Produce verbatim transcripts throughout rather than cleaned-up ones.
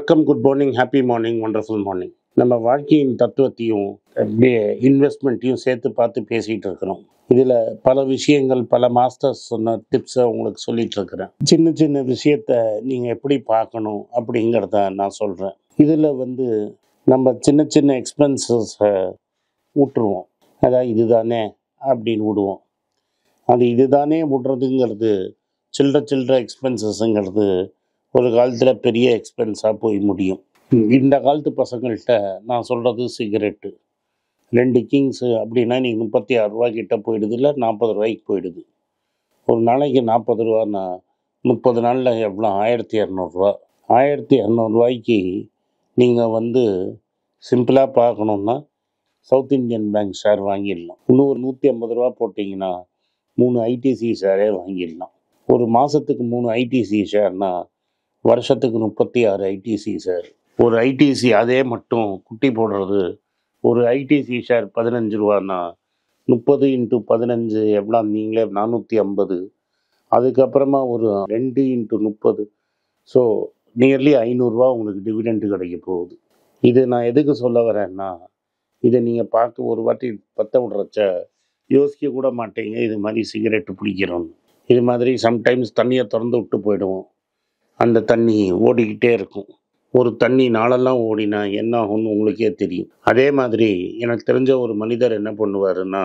வணக்கம், good morning, happy morning, wonderful morning. நம்ம வாழ்க்கையின் தத்துவத்தையும் அப்படியே இன்வெஸ்ட்மெண்ட்டையும் சேர்த்து பார்த்து பேசிகிட்டு இருக்கிறோம். இதில் பல விஷயங்கள், பல மாஸ்டர்ஸ் சொன்ன டிப்ஸை உங்களுக்கு சொல்லிட்டு இருக்கிறேன். சின்ன சின்ன விஷயத்த நீங்கள் எப்படி பார்க்கணும் அப்படிங்கிறத நான் சொல்கிறேன். இதில் வந்து நம்ம சின்ன சின்ன எக்ஸ்பென்சஸை விட்டுருவோம். அதாவது இதுதானே அப்படின்னு விடுவோம். அது இதுதானே விடுறதுங்கிறது சில்லற சில்லற எக்ஸ்பென்சஸ்ங்கிறது ஒரு காலத்தில் பெரிய எக்ஸ்பென்ஸாக போய் முடியும். இந்த காலத்து பசங்கள்கிட்ட நான் சொல்கிறது சிகரெட்டு ரெண்டு கிங்ஸு அப்படின்னா நீங்கள் முப்பத்தி ஆறு ரூபா கிட்ட போயிடுது, இல்லை நாற்பது ரூபாய்க்கு போயிடுது. ஒரு நாளைக்கு நாற்பது ரூபான்னா முப்பது நாளில் எவ்வளோ? ஆயிரத்தி இரநூறுவா. ஆயிரத்தி இரநூறுவாய்க்கு நீங்கள் வந்து சிம்பிளாக பார்க்கணுன்னா சவுத் இந்தியன் பேங்க் ஷேர் வாங்கிடலாம். இன்னும் ஒரு நூற்றி ஐம்பது ரூபா போட்டிங்கன்னா மூணு ஐடிசி ஷேரே வாங்கிடலாம். ஒரு மாதத்துக்கு மூணு ஐடிசி ஷேர்னா வருஷத்துக்கு முப்பத்தி ஆறு ஐடிசி ஷேர். ஒரு ஐடிசி அதே மட்டும் குட்டி போடுறது. ஒரு ஐடிசி ஷேர் பதினஞ்சு ரூபான்னா முப்பது இன்ட்டு பதினஞ்சு எவ்வளோ? நீங்களே நானூற்றி ஐம்பது. அதுக்கப்புறமா ஒரு ரெண்டு இன்ட்டு முப்பது. ஸோ நியர்லி ஐநூறுரூவா உங்களுக்கு டிவிடெண்ட் கிடைக்க போகுது. இது நான் எதுக்கு சொல்ல வரேன்னா, இதை நீங்கள் பார்க்க ஒரு வாட்டி பற்ற விடுறச்ச யோசிக்க கூட மாட்டீங்க இது மாதிரி சிகரெட்டு பிடிக்கிறோன்னு. இது மாதிரி சம்டைம்ஸ் தண்ணியை திறந்து விட்டு போயிடுவோம். அந்த தண்ணி ஓடிக்கிட்டே இருக்கும். ஒரு தண்ணி நாளெல்லாம் ஓடினா என்ன ஆகும்னு உங்களுக்கே தெரியும். அதே மாதிரி எனக்கு தெரிஞ்ச ஒரு மனிதர் என்ன பண்ணுவாருன்னா,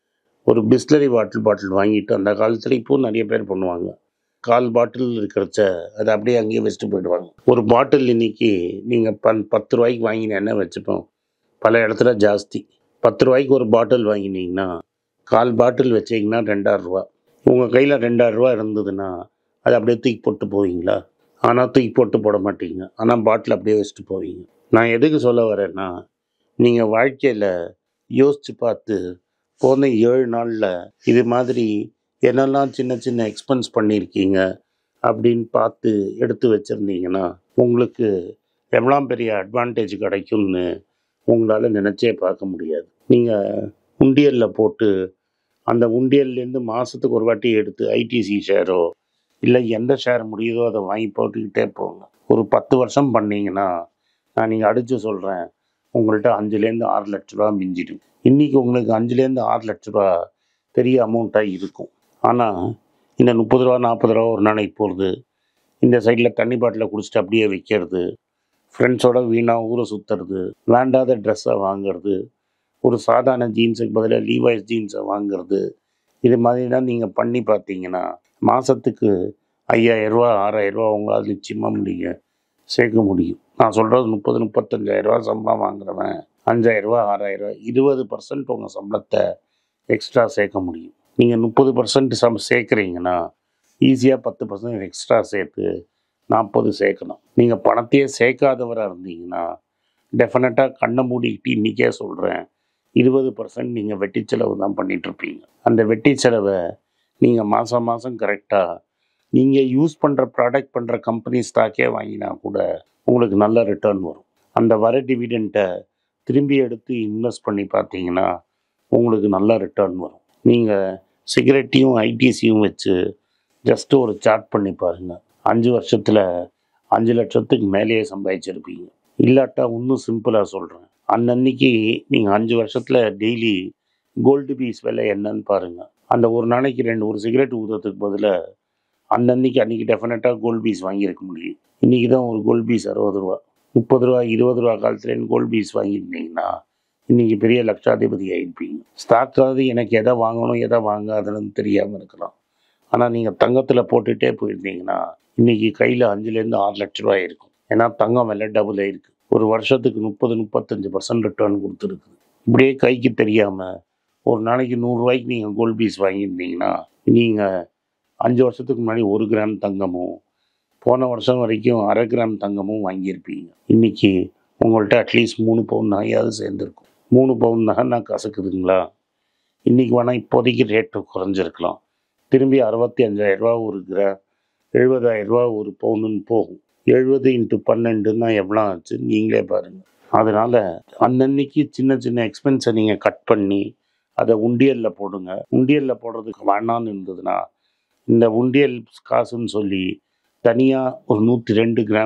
ஒரு பிஸ்லரி பாட்டில் பாட்டில் வாங்கிட்டு, அந்த காலத்தில் இப்போது நிறைய பேர் பண்ணுவாங்க, கால் பாட்டில் இருக்கிறச்ச அதை அப்படியே அங்கேயே வச்சுட்டு போயிடுவாங்க. ஒரு பாட்டில் இன்னைக்கு நீங்கள் பன் பத்து ரூபாய்க்கு வாங்கின எண்ணெய் வச்சுப்போம், பல இடத்துல ஜாஸ்தி. பத்து ரூபாய்க்கு ஒரு பாட்டில் வாங்கினீங்கன்னா கால் பாட்டில் வச்சிங்கன்னா ரெண்டாயிரம் ரூபா. உங்கள் கையில் ரெண்டாயிரம் ரூபா இருந்ததுன்னா அதை அப்படியே தூக்கி போட்டு போவீங்களா? ஆனால் தூக்கி போட்டு போட மாட்டீங்க. ஆனால் பாட்டில் அப்படியே வச்சுட்டு போவீங்க. நான் எதுக்கு சொல்ல வரேன்னா, நீங்கள் வாழ்க்கையில் யோசித்து பார்த்து போன ஏழு நாளில் இது மாதிரி என்னெல்லாம் சின்ன சின்ன எக்ஸ்பென்ஸ் பண்ணியிருக்கீங்க அப்படின்னு பார்த்து எடுத்து வச்சுருந்தீங்கன்னா உங்களுக்கு எவ்வளோ பெரிய அட்வான்டேஜ் கிடைக்கும்னு உங்களால் நினச்சே பார்க்க முடியாது. நீங்கள் உண்டியலில் போட்டு அந்த உண்டியல்லேருந்து மாதத்துக்கு ஒரு வாட்டி எடுத்து ஐடிசி ஷேரோ இல்லை எந்த ஷேர் முடியுதோ அதை வாங்கி போட்டுக்கிட்டே போங்க. ஒரு பத்து வருஷம் பண்ணிங்கன்னா நான் நீங்கள் அடித்து சொல்கிறேன், உங்கள்கிட்ட அஞ்சுலேருந்து ஆறு லட்ச ரூபா மிஞ்சிடும். இன்றைக்கி உங்களுக்கு அஞ்சுலேருந்து ஆறு லட்ச ரூபா பெரிய அமௌண்ட்டாக இருக்கும். ஆனால் இந்த முப்பது ரூபா நாற்பது ரூபா ஒரு நாளைக்கு போகிறது, இந்த சைடில் தண்ணி பாட்டில் குடிச்சிட்டு அப்படியே வைக்கிறது, ஃப்ரெண்ட்ஸோட வீணாக ஊரை சுற்றுறது, வேண்டாத ட்ரெஸ்ஸை வாங்கிறது, ஒரு சாதாரண ஜீன்ஸுக்கு பதிலாக லீவாய்ஸ் ஜீன்ஸை வாங்கிறது, இது மாதிரிலாம் நீங்கள் பண்ணி பார்த்தீங்கன்னா மாதத்துக்கு ஐயாயிரரூவா ஆறாயிரரூவா உங்களால் நிச்சயமாக நீங்கள் சேர்க்க முடியும். நான் சொல்கிறது முப்பது முப்பத்தஞ்சாயிரரூவா சம்பளம் வாங்குறவன் அஞ்சாயிரரூவா ஆறாயிரரூவா இருபது பர்சன்ட் உங்கள் சம்பளத்தை எக்ஸ்ட்ரா சேர்க்க முடியும். நீங்கள் முப்பது பர்சன்ட் சம் சேர்க்குறீங்கன்னா ஈஸியாக பத்து பர்சன்ட் எக்ஸ்ட்ரா சேர்த்து நாற்பது சேர்க்கணும். நீங்கள் பணத்தையே சேர்க்காதவராக இருந்தீங்கன்னா டெஃபினட்டாக கண்ணை மூடிக்கிட்டு இன்றைக்கே சொல்கிறேன், இருபது பர்சன்ட் நீங்கள் வெட்டி செலவு தான் பண்ணிகிட்ருப்பீங்க. அந்த வெட்டி செலவை நீங்கள் மாதம் மாதம் கரெக்டாக நீங்கள் யூஸ் பண்ணுற ப்ராடக்ட் பண்ணுற கம்பெனி ஸ்டாக்கே வாங்கினா கூட உங்களுக்கு நல்ல ரிட்டர்ன் வரும். அந்த வர டிவிடெண்ட்டை திரும்பி எடுத்து இன்வெஸ்ட் பண்ணி பார்த்தீங்கன்னா உங்களுக்கு நல்ல ரிட்டர்ன் வரும். நீங்கள் சிகரெட்டையும் ஐடிசியும் வச்சு ஜஸ்ட்டு ஒரு சார்ட் பண்ணி பாருங்கள், அஞ்சு வருஷத்தில் அஞ்சு லட்சத்துக்கு மேலேயே சம்பாதிச்சிருப்பீங்க. இல்லாட்டா இன்னும் சிம்பிளாக சொல்கிறேன், அன்னன்னைக்கு நீங்கள் அஞ்சு வருஷத்தில் டெய்லி கோல்டு பீஸ் விலை என்னன்னு பாருங்கள். அந்த ஒரு நாளைக்கு ரெண்டு ஒரு சிகரெட் ஊதுறதுக்கு பதிலாக அன்னன்னைக்கு அன்றைக்கி டெஃபினட்டாக கோல்டு பீஸ் வாங்கியிருக்க முடியும். இன்றைக்கி தான் ஒரு கோல்டு பீஸ் அறுபது ரூபா, முப்பது ரூபா இருபது ரூபா காலத்துலேருந்து கோல்டு பீஸ் வாங்கியிருந்தீங்கன்னா இன்றைக்கி பெரிய லட்சாதிபதி ஆகிருப்பீங்க. ஸ்டாக்காவது எனக்கு எதை வாங்கணும் எதை வாங்காதுன்னு தெரியாமல் இருக்கலாம். ஆனால் நீங்கள் தங்கத்தில் போட்டுகிட்டே போயிருந்தீங்கன்னா இன்றைக்கி கையில் அஞ்சுலேருந்து ஆறு லட்ச ரூபாய் இருக்கும். ஏன்னா தங்கம் விலை டபுள் ஆகிருக்கு. ஒரு வருஷத்துக்கு முப்பது முப்பத்தஞ்சு பர்சன்ட் ரிட்டர்ன் கொடுத்துருக்கு. இப்படியே கைக்கு தெரியாமல் ஒரு நாளைக்கு நூறுரூவாய்க்கு நீங்கள் கோல்டு பீஸ் வாங்கியிருந்தீங்கன்னா நீங்கள் அஞ்சு வருஷத்துக்கு முன்னாடி ஒரு கிராம் தங்கமும் போன வருஷம் வரைக்கும் அரை கிராம் தங்கமும் வாங்கியிருப்பீங்க. இன்றைக்கி உங்கள்கிட்ட அட்லீஸ்ட் மூணு பவுன் நகையாவது சேர்ந்துருக்கும். மூணு பவுன் நகை நான் கசக்குதுங்களா? இன்றைக்கி வேணால் இப்போதைக்கு ரேட்டு குறைஞ்சிருக்கலாம். திரும்பி அறுபத்தி அஞ்சாயிரரூவா ஒரு கிராம், எழுபதாயிரரூவா ஒரு பவுனுன்னு போகும். எழுபது இன்ட்டு பன்னெண்டுன்னா எவ்வளோ ஆச்சு நீங்களே பாருங்கள். அதனால் அன்னன்னைக்கு சின்ன சின்ன எக்ஸ்பென்ஸை நீங்கள் கட் பண்ணி அதை உண்டியலில் போடுங்க. உண்டியலில் போடுறதுக்கு வேணான்னு இருந்ததுன்னா இந்த உண்டியல் காசுன்னு சொல்லி தனியாக ஒரு நூற்றி ரெண்டு கிராம்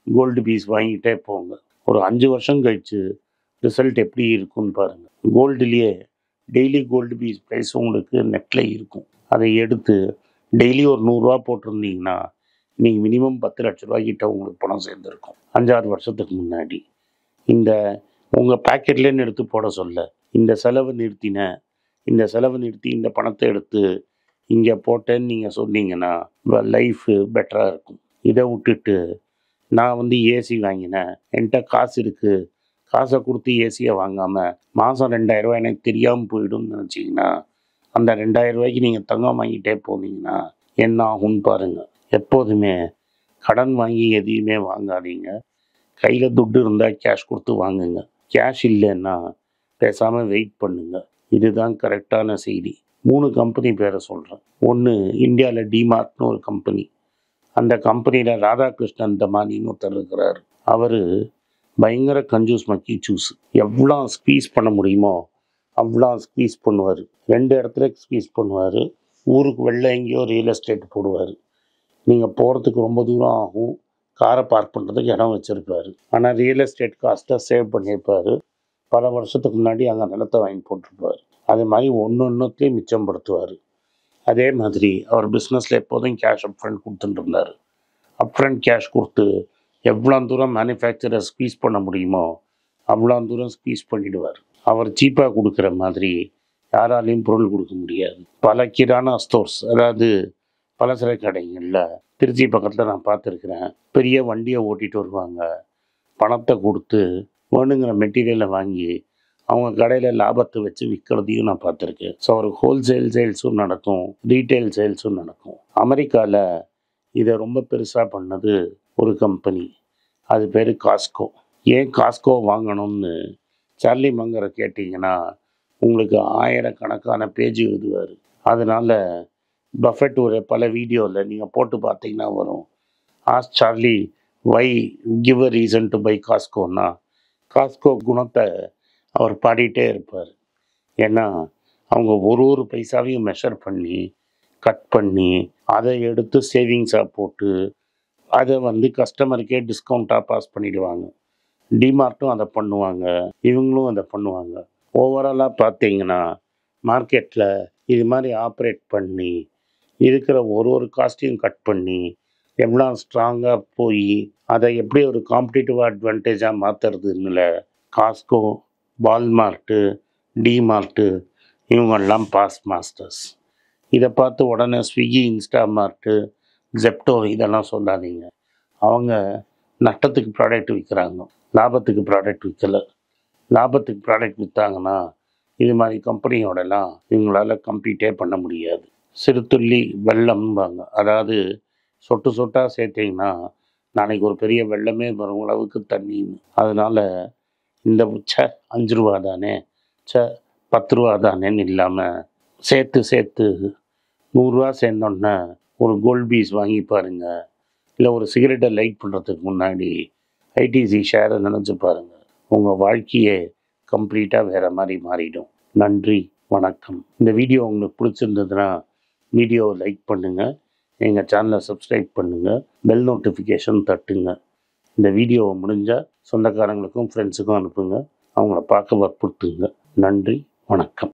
கோல்டு பீஸ் வாங்கிட்டே போங்க. ஒரு அஞ்சு வருஷம் கழிச்சு ரிசல்ட் எப்படி இருக்குன்னு பாருங்கள். கோல்டுலேயே டெய்லி கோல்டு பீஸ் ப்ரைஸ் உங்களுக்கு நெட்டில் இருக்கும். அதை எடுத்து டெய்லி ஒரு நூறுரூவா போட்டிருந்தீங்கன்னா நீங்கள் மினிமம் பத்து லட்ச ரூபாய்க்கிட்ட உங்களுக்கு பணம் சேர்ந்துருக்கும். அஞ்சாறு வருஷத்துக்கு முன்னாடி இந்த உங்கள் பேக்கெட்லேன்னு எடுத்து போட சொல்ல, இந்த செலவு நிறுத்தின இந்த செலவு நிறுத்தி இந்த பணத்தை எடுத்து இங்கே போட்டேன்னு நீங்கள் சொன்னீங்கன்னா லைஃபு பெட்டராக இருக்கும். இதை விட்டுட்டு நான் வந்து ஏசி வாங்கினேன், என்கிட்ட காசு இருக்குது, காசை கொடுத்து ஏசியை வாங்காமல் மாதம் ரெண்டாயிரரூவா எனக்கு தெரியாமல் போயிடும்னு நினச்சிங்கன்னா அந்த ரெண்டாயிரம் ரூபாய்க்கு நீங்கள் தங்கம் வாங்கிட்டே போனீங்கன்னா என்ன ஆகும்னு பாருங்கள். எப்போதுமே கடன் வாங்கி எதையுமே வாங்காதீங்க. கையில் துட்டு இருந்தால் கேஷ் கொடுத்து வாங்குங்க. கேஷ் இல்லைன்னா பேசாமல் வெயிட் பண்ணுங்க. இதுதான் கரெக்டான செய்தி. மூணு கம்பெனி பேரை சொல்கிறேன். ஒன்று இந்தியாவில் டிமார்ட்னு ஒரு கம்பெனி. அந்த கம்பெனியில் ராதாகிருஷ்ணன் தமானின்னு ஒருத்தர் இருக்கிறார். அவர் பயங்கர கஞ்சூஸ் மக்கி சூஸ். எவ்வளோ ஸ்குவீஸ் பண்ண முடியுமோ அவ்வளோ ஸ்குவீஸ் பண்ணுவார். ரெண்டு இடத்துல ஸ்குவீஸ் பண்ணுவார். ஊருக்கு வெளில எங்கேயோ ரியல் எஸ்டேட் போடுவார். நீங்கள் போகிறதுக்கு ரொம்ப தூரம் ஆகும். காரை பார்க் பண்ணுறதுக்கு இடம் வச்சுருப்பார். ஆனால் ரியல் எஸ்டேட் காஸ்ட்டை சேவ் பண்ணியிருப்பார். பல வருஷத்துக்கு முன்னாடி அங்கே நிலத்தை வாங்கி போட்டிருப்பார். அது மாதிரி ஒன்று ஒன்றுத்தையும் மிச்சப்படுத்துவார். அதே மாதிரி அவர் பிஸ்னஸில் எப்போதும் கேஷ் அப் ஃப்ரண்ட் கொடுத்துட்டு இருந்தார். அப் ஃப்ரண்ட் கேஷ் கொடுத்து எவ்வளோ தூரம் மேனுஃபேக்சரை ஸ்குவீஸ் பண்ண முடியுமோ அவ்வளோ தூரம் ஸ்குவீஸ் பண்ணிவிடுவார். அவர் சீப்பாக கொடுக்குற மாதிரி யாராலையும் பொருள் கொடுக்க முடியாது. பல கிரானா ஸ்டோர்ஸ், அதாவது பலசர கடைகளில் திருச்சி பக்கத்தில் நான் பார்த்துருக்குறேன். பெரிய வண்டியை ஓட்டிகிட்டு வருவாங்க. பணத்தை கொடுத்து வேணுங்கிற மெட்டீரியலை வாங்கி அவங்க கடையில் லாபத்தை வச்சு விற்கிறதையும் நான் பார்த்துருக்கேன். ஸோ ஒரு ஹோல்சேல் சேல்ஸும் நடக்கும், ரீட்டைல் சேல்ஸும் நடக்கும். அமெரிக்காவில் இதை ரொம்ப பெருசாக பண்ணது ஒரு கம்பெனி. அது பேர் காஸ்கோ. ஏன் காஸ்கோ வாங்கணும்னு சார்லி மங்கரை கேட்டிங்கன்னா உங்களுக்கு ஆயிரக்கணக்கான பேஜ் எழுதுவார். அதனால் பஃபெட் ஒரு பல வீடியோவில் நீங்கள் போட்டு பார்த்தீங்கன்னா வரும். As Charlie why give a reason to buy காஸ்கோன்னா காஸ்கோ குணத்தை அவர் பாடிட்டே இருப்பார். ஏன்னா அவங்க ஒரு ஒரு பைசாவையும் மெஷர் பண்ணி கட் பண்ணி அதை எடுத்து சேவிங்ஸாக போட்டு அதை வந்து கஸ்டமருக்கே டிஸ்கவுண்ட்டாக பாஸ் பண்ணிவிடுவாங்க. டிமார்ட்டும் அதை பண்ணுவாங்க, இவங்களும் அதை பண்ணுவாங்க. ஓவராலாக பார்த்தீங்கன்னா மார்க்கெட்டில் இது மாதிரி ஆப்ரேட் பண்ணி இருக்கிற ஒரு ஒரு காஸ்ட்டையும் கட் பண்ணி எவ்வளோ ஸ்ட்ராங்காக போய் அதை எப்படி ஒரு காம்படிட்டிவ் அட்வான்டேஜாக மாற்றுறதுன்னுல காஸ்கோ, வால்மார்ட்டு, டிமார்ட்டு இவங்கெல்லாம் பாஸ் மாஸ்டர்ஸ். இதை பார்த்து உடனே ஸ்விக்கி, இன்ஸ்டாமார்ட்டு, ஜெப்டோ இதெல்லாம் சொல்லாதீங்க. அவங்க நட்டத்துக்கு ப்ராடக்ட் விற்கிறாங்க, லாபத்துக்கு ப்ராடக்ட் விற்கலை. லாபத்துக்கு ப்ராடக்ட் விற்றாங்கன்னா இது மாதிரி கம்பெனியோடலாம் இவங்களால் கம்பீட்டே பண்ண முடியாது. சிறுதுள்ளி வெள்ளம்பாங்க, அதாவது சொட்டு சொட்டாக சேர்த்திங்கன்னா நாளைக்கு ஒரு பெரிய வெள்ளமே வரும் அளவுக்கு தண்ணின்னு. அதனால் இந்த ச அஞ்சு ரூபா தானே, ச பத்து ரூபா தானேன்னு இல்லாமல் சேர்த்து சேர்த்து நூறுரூவா சேர்ந்தோன்னே ஒரு கோல்ட் பீஸ் வாங்கி பாருங்கள். இல்லை ஒரு சிகரெட்டை லைட் பண்ணுறதுக்கு முன்னாடி ஐடிசி ஷேரை நினச்சி பாருங்கள். உங்கள் வாழ்க்கையே கம்ப்ளீட்டாக வேறு மாதிரி மாறிடும். நன்றி, வணக்கம். இந்த வீடியோ உங்களுக்கு பிடிச்சிருந்ததுன்னா வீடியோவை லைக் பண்ணுங்கள், எங்கள் சேனலை சப்ஸ்கிரைப் பண்ணுங்கள், பெல் நோட்டிஃபிகேஷன் தட்டுங்க. இந்த வீடியோவை முடிஞ்சால் சொந்தக்காரங்களுக்கும் ஃப்ரெண்ட்ஸுக்கும் அனுப்புங்க, அவங்கள பார்க்க வற்புறுத்துங்க. நன்றி, வணக்கம்.